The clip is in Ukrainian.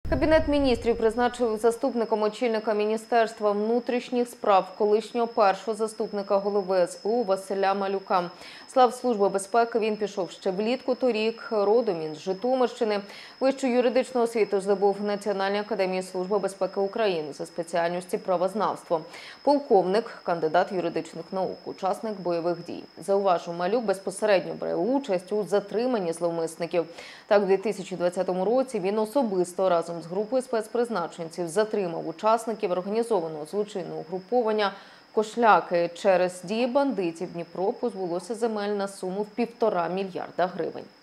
Кабінет міністрів призначив заступником очільника Міністерства внутрішніх справ колишнього першого заступника голови СБУ Василя Малюка. З Служби безпеки він пішов ще влітку торік, родом він з Житомирщини. Вищу юридичну освіту здобув в Національній академії Служби безпеки України за спеціальності правознавство. Полковник, кандидат юридичних наук, учасник бойових дій. Зауважу, Малюк безпосередньо бере участь у затриманні зловмисників. Так, у 2020 році він особисто разом з групою спецпризначенців затримав учасників організованого злочинного угруповання «Кошляки». Через дії бандитів Дніпро позбулося земель на суму в 1,5 мільярда гривень.